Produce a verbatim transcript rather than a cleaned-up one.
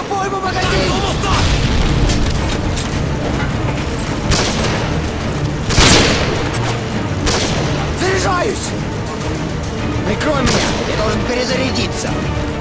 По-моему, магазин! Заряжаюсь! Прикрой меня, я должен перезарядиться.